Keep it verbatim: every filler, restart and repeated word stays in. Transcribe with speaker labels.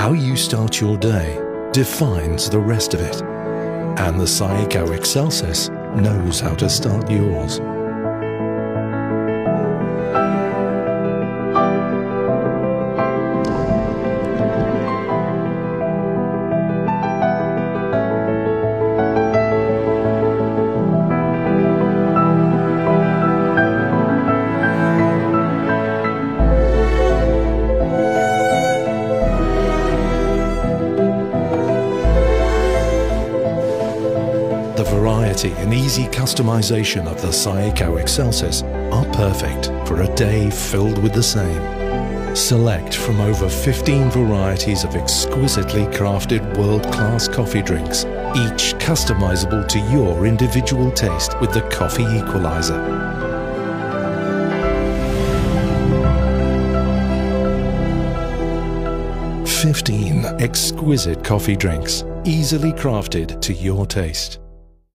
Speaker 1: How you start your day defines the rest of it. And the Saeco Xelsis knows how to start yours. The variety and easy customization of the Saeco Xelsis are perfect for a day filled with the same. Select from over fifteen varieties of exquisitely crafted world-class coffee drinks, each customizable to your individual taste with the coffee equalizer. fifteen exquisite coffee drinks, easily crafted to your taste.